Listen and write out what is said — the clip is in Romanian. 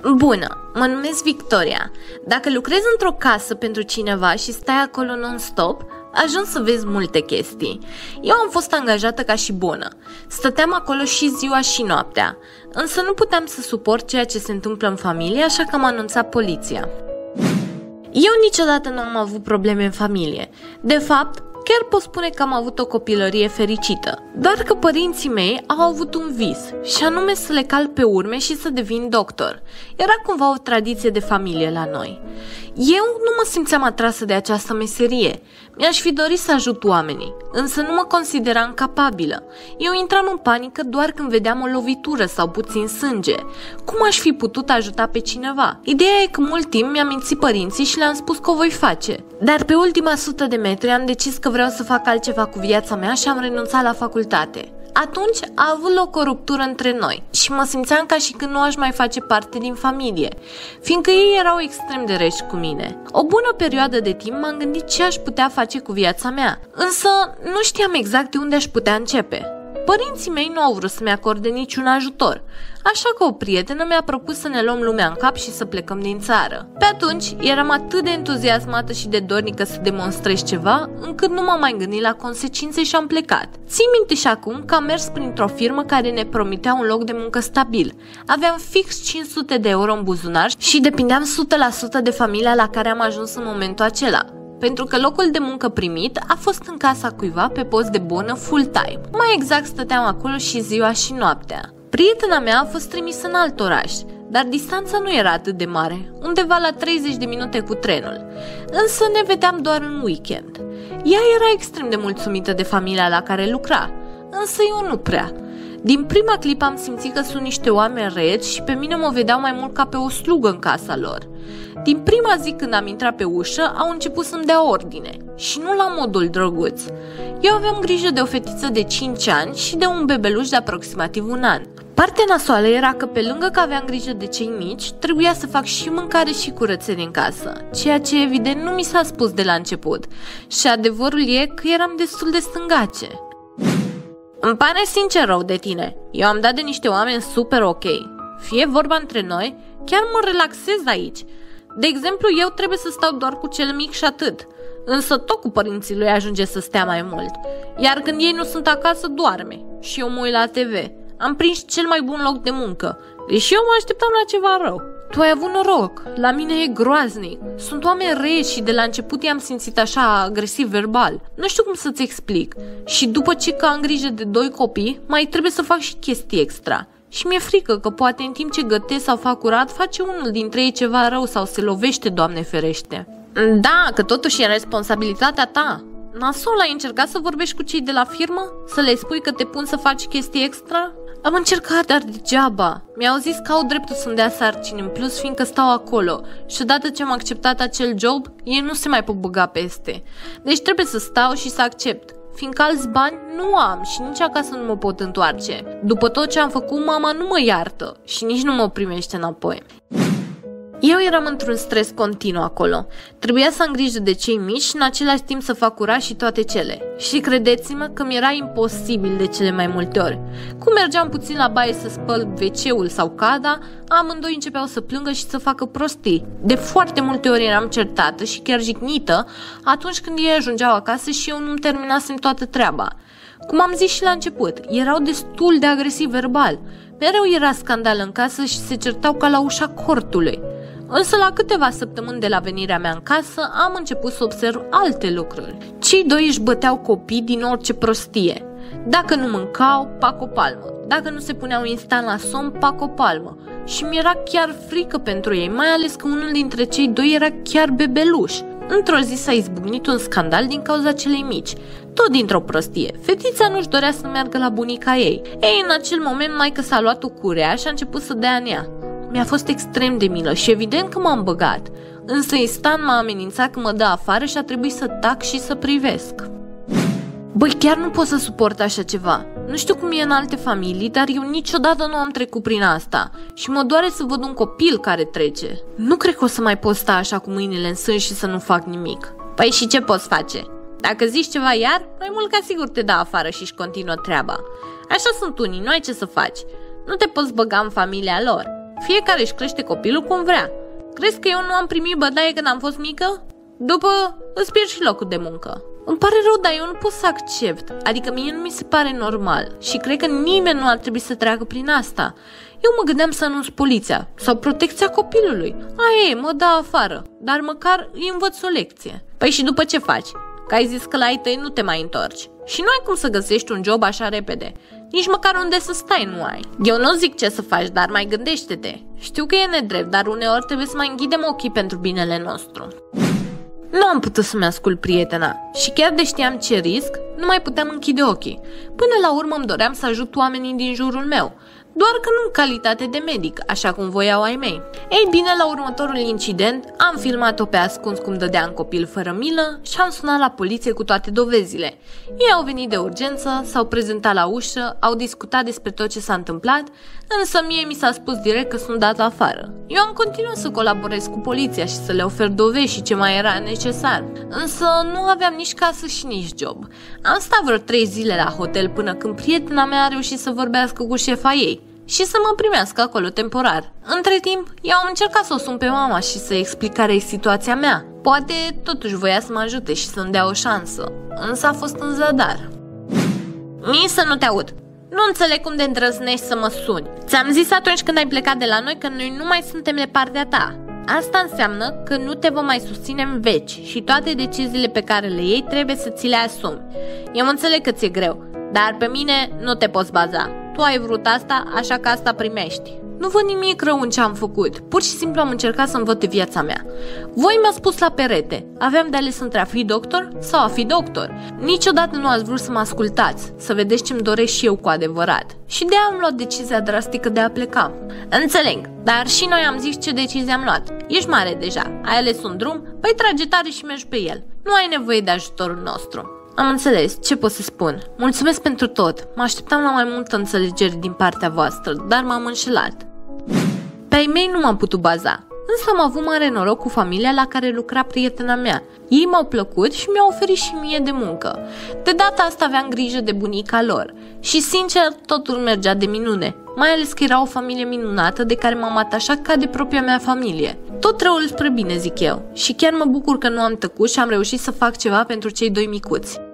Bună, mă numesc Victoria. Dacă lucrezi într-o casă pentru cineva și stai acolo non-stop, ajungi să vezi multe chestii. Eu am fost angajată ca și bonă. Stăteam acolo și ziua și noaptea, însă nu puteam să suport ceea ce se întâmplă în familie, așa că am anunțat poliția. Eu niciodată nu am avut probleme în familie. De fapt, chiar pot spune că am avut o copilărie fericită, doar că părinții mei au avut un vis, și anume să le calc pe urme și să devin doctor. Era cumva o tradiție de familie la noi. Eu nu mă simțeam atrasă de această meserie. Mi-aș fi dorit să ajut oamenii, însă nu mă consideram capabilă. Eu intram în panică doar când vedeam o lovitură sau puțin sânge. Cum aș fi putut ajuta pe cineva? Ideea e că mult timp mi-am mințit părinții și le-am spus că o voi face. Dar pe ultima 100 de metri am decis că vreau să fac altceva cu viața mea și am renunțat la facultate. Atunci a avut loc o ruptură între noi și mă simțeam ca și când nu aș mai face parte din familie, fiindcă ei erau extrem de reși cu mine. O bună perioadă de timp m-am gândit ce aș putea face cu viața mea, însă nu știam exact de unde aș putea începe. Părinții mei nu au vrut să-mi acorde niciun ajutor, așa că o prietenă mi-a propus să ne luăm lumea în cap și să plecăm din țară. Pe atunci eram atât de entuziasmată și de dornică să demonstrez ceva, încât nu m-am mai gândit la consecințe și am plecat. Țin minte și acum că am mers printr-o firmă care ne promitea un loc de muncă stabil. Aveam fix 500 de euro în buzunar și depindeam 100% de familia la care am ajuns în momentul acela, pentru că locul de muncă primit a fost în casa cuiva pe post de bonă full-time. Mai exact, stăteam acolo și ziua și noaptea. Prietena mea a fost trimisă în alt oraș, dar distanța nu era atât de mare, undeva la 30 de minute cu trenul, însă ne vedeam doar în weekend. Ea era extrem de mulțumită de familia la care lucra, însă eu nu prea. Din prima clipă am simțit că sunt niște oameni reci și pe mine mă vedeau mai mult ca pe o slugă în casa lor. Din prima zi când am intrat pe ușă, au început să-mi dea ordine și nu la modul drăguț. Eu aveam grijă de o fetiță de 5 ani și de un bebeluș de aproximativ 1 an. Partea nasoală era că pe lângă că aveam grijă de cei mici, trebuia să fac și mâncare și curățenie în casă, ceea ce evident nu mi s-a spus de la început. Și adevărul e că eram destul de stângace. Îmi pare sincer rău de tine. Eu am dat de niște oameni super ok. Fie vorba între noi, chiar mă relaxez aici. De exemplu, eu trebuie să stau doar cu cel mic și atât. Însă tot cu părinții lui ajunge să stea mai mult. Iar când ei nu sunt acasă, doarme. Și eu mă uit la TV. Am prins cel mai bun loc de muncă, deși eu mă așteptam la ceva rău. Tu ai avut noroc, la mine e groaznic. Sunt oameni reci și de la început i-am simțit așa agresiv verbal. Nu știu cum să-ți explic. Și după ce că am grijă de 2 copii, mai trebuie să fac și chestii extra. Și mi-e frică că poate în timp ce gătesc sau fac curat, face unul dintre ei ceva rău sau se lovește, Doamne ferește. Da, că totuși e responsabilitatea ta. Nasol, ai încercat să vorbești cu cei de la firmă? Să le spui că te pun să faci chestii extra? Am încercat, dar degeaba. Mi-au zis că au dreptul să-mi dea sarcini în plus, fiindcă stau acolo. Și odată ce am acceptat acel job, ei nu se mai pot băga peste. Deci trebuie să stau și să accept, fiindcă alți bani nu am și nici acasă nu mă pot întoarce. După tot ce am făcut, mama nu mă iartă și nici nu mă primește înapoi. Eu eram într-un stres continuu acolo. Trebuia să am grijă de cei mici și în același timp să fac curat și toate cele. Și credeți-mă că mi-era imposibil de cele mai multe ori. Cum mergeam puțin la baie să spăl WC-ul sau cada, amândoi începeau să plângă și să facă prostii. De foarte multe ori eram certată și chiar jignită atunci când ei ajungeau acasă și eu nu-mi terminasem toată treaba. Cum am zis și la început, erau destul de agresivi verbal. Mereu era scandal în casă și se certau ca la ușa cortului. Însă la câteva săptămâni de la venirea mea în casă am început să observ alte lucruri. Cei 2 își băteau copii din orice prostie. Dacă nu mâncau, pac o palmă. Dacă nu se puneau instant la somn, pac o palmă. Și mi-era chiar frică pentru ei, mai ales că unul dintre cei 2 era chiar bebeluș. Într-o zi s-a izbucnit un scandal din cauza celei mici. Tot dintr-o prostie. Fetița nu-și dorea să meargă la bunica ei. Ei, în acel moment, maică s-a luat o curea și a început să dea în ea. Mi-a fost extrem de milă și evident că m-am băgat. Însă instant m-a amenințat că mă dă afară și a trebuit să tac și să privesc. Băi, chiar nu pot să suport așa ceva. Nu știu cum e în alte familii, dar eu niciodată nu am trecut prin asta și mă doare să văd un copil care trece. Nu cred că o să mai pot sta așa cu mâinile în sân și să nu fac nimic. Păi și ce poți face? Dacă zici ceva iar, mai mult ca sigur te dă afară și își continuă treaba. Așa sunt unii, nu ai ce să faci. Nu te poți băga în familia lor. Fiecare își crește copilul cum vrea. Crezi că eu nu am primit bătaie când am fost mică? După îți pierzi și locul de muncă. Îmi pare rău, dar eu nu pot să accept. Adică mie nu mi se pare normal și cred că nimeni nu ar trebui să treacă prin asta. Eu mă gândeam să anunț poliția sau protecția copilului. Aia e, mă dă afară, dar măcar îi învăț o lecție. Păi și după ce faci? Că ai zis că la ai tăi nu te mai întorci. Și nu ai cum să găsești un job așa repede. Nici măcar unde să stai nu ai. Eu nu zic ce să faci, dar mai gândește-te. Știu că e nedrept, dar uneori trebuie să mai închidem ochii pentru binele nostru. Nu am putut să-mi ascult prietena și chiar de știam ce risc, nu mai puteam închide ochii. Până la urmă îmi doream să ajut oamenii din jurul meu, doar că nu în calitate de medic, așa cum voiau ai mei. Ei bine, la următorul incident, am filmat-o pe ascuns cum dădea în copil fără milă și am sunat la poliție cu toate dovezile. Ei au venit de urgență, s-au prezentat la ușă, au discutat despre tot ce s-a întâmplat, însă mie mi s-a spus direct că sunt dat afară. Eu am continuat să colaborez cu poliția și să le ofer dovezi și ce mai era necesar, însă nu aveam nici casă și nici job. Am stat vreo 3 zile la hotel până când prietena mea a reușit să vorbească cu șefa ei și să mă primească acolo temporar. Între timp, eu am încercat să o sun pe mama și să-i explic care e situația mea. Poate totuși voia să mă ajute și să-mi dea o șansă, însă a fost în zadar. Nici să nu te aud. Nu înțeleg cum de îndrăznești să mă suni. Ți-am zis atunci când ai plecat de la noi că noi nu mai suntem de partea ta. Asta înseamnă că nu te vom mai susține în veci și toate deciziile pe care le iei trebuie să ți le asumi. Eu înțeleg că ți-e greu, dar pe mine nu te poți baza. Tu ai vrut asta, așa că asta primești. Nu văd nimic rău în ce am făcut. Pur și simplu am încercat să-mi văd de viața mea. Voi m-ați pus la perete. Aveam de ales între a fi doctor sau a fi doctor. Niciodată nu ați vrut să mă ascultați, să vedeți ce-mi doresc și eu cu adevărat. Și de-aia am luat decizia drastică de a pleca. Înțeleg, dar și noi am zis ce decizie am luat. Ești mare deja, ai ales un drum, păi trage tare și mergi pe el. Nu ai nevoie de ajutorul nostru. Am înțeles, ce pot să spun? Mulțumesc pentru tot. Mă așteptam la mai multă înțelegere din partea voastră, dar m-am înșelat. Pe ai mei nu m-am putut baza, însă am avut mare noroc cu familia la care lucra prietena mea. Ei m-au plăcut și mi-au oferit și mie de muncă. De data asta aveam grijă de bunica lor și, sincer, totul mergea de minune, mai ales că era o familie minunată de care m-am atașat ca de propria mea familie. Tot răul spre bine, zic eu, și chiar mă bucur că nu am tăcut și am reușit să fac ceva pentru cei 2 micuți.